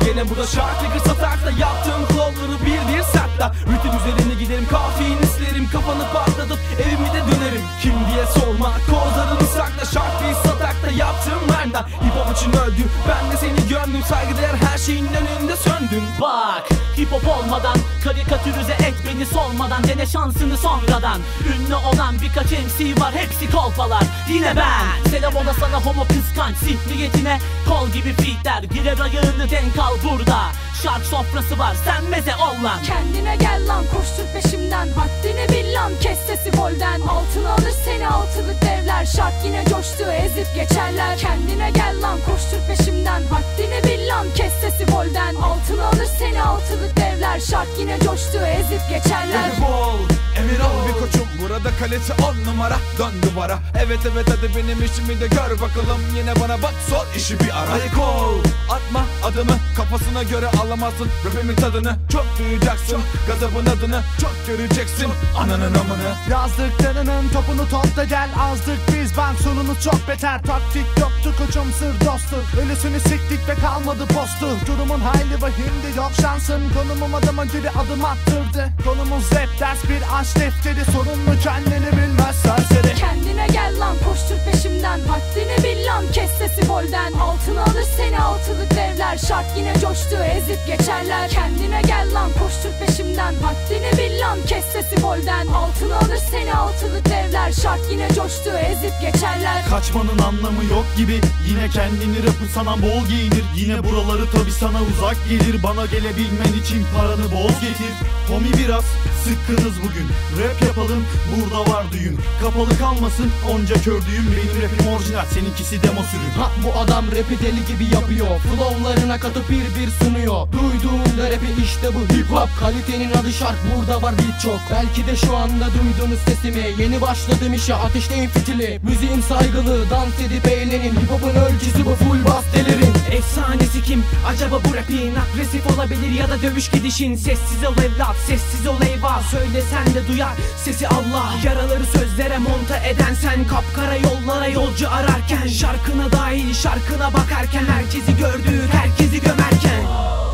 Gene burada şarkı satakta yaptığım flowları bir sertta. Rutin üzerine giderim, kafein isterim, kafanı patlatıp evime de dönerim. Kim diye sorma, kozlarını sakla, şarkıyı satakta yaptığım merdan. Hip hop için öldü, ben de seni gömdüm, saygıdeğer her şeyin önünde söndüm. Bak, hip hop olmadan, karikatürize et beni solmadan, dene şansını sonradan. Ünlü olan birkaç MC var, hepsi kolpalar. Yine ben, selam ola sana homo kıskanç, zihniyetine kol gibi featler. Girer ayağını denk al burada, şark sofrası var, sen meze ol lan. Kendine gel lan, koştur peşimden, haddini bil lan, kes sesi volden. Altına alır seni altılı devler, şark yine coştu, ezip geçerler. Kendine gel lan, koştur peşimden, haddini bil lan, kes sesi volden. Altına alır seni altılı devler, şark yine coştu, ezip geçerler. Emir ol bir koçum, burada kalesi 10 numara, dön duvara. Evet hadi benim işimi de gör bakalım, yine bana bak, sor işi bir ara. Hadi kol, atma adımı, kafasına göre alamazsın rapimin tadını. Çok duyacaksın, gazabın adını çok göreceksin, ananın amını. Yazdıklarının topunu topla gel, azdık biz, bank sonunuz çok beter. Taktik yoktu koçum, sır dosttur, ölüsünü siktik ve kalmadı postu. Durumun hayli vahimdi, yok şansın, konumum adama geri adım attırdı. Konumuz rap, ders bir aşk defteri, sorun mu kendini bilmez serseri. Kendine gel lan, koştur peşimden, haddini bil lan, kes sesi volden. Altına alır seni altılı devler, şark yine coştu, ezip geçerler. Kendine gel lan, koştur peşimden, haddini bil lan, kes sesi volden. Altına alır seni altılı devler, şark yine coştu, ezip geçerler. Kaçmanın anlamı yok gibi, yine kendini rapı sana bol giyinir. Yine buraları tabi sana uzak gelir, bana gelebilmen için paranı bol getir. Homi biraz sıkkınız bugün, rap yapalım burada var düğün. Kapalı kalmasın onca kördüğüm, benim rapim orijinal, seninkisi demo sürüm. Ha bu adam rapi deli gibi yapıyor, flowlarına katıp bir sunuyor. Duyduğunda rapi işte bu hip hop, kalitenin adı şark, burada var beat çok. Belki de şu anda duydunuz sesimi, yeni başladım işe, ateşleyin fitili. Müziğim saygılı, dans edip eğlenin, hip hopun ölçüsü bu, full bass delirin. Efsanesi kim? Acaba bu rapin agresif olabilir ya da dövüş gidişin. Sessiz ol evlat, sessiz ol eyvah, söylesen de duyar sesi Allah. Yaraları sözlere monta eden sen, kapkara yollara yolcu ararken, şarkına dahil şarkına bakarken, herkesi gördüğün herkesi gömerken.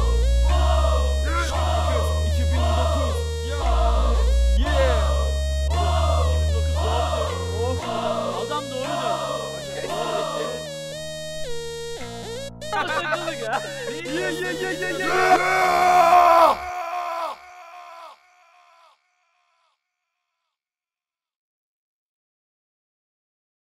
Adam doğru diyor. Yeah.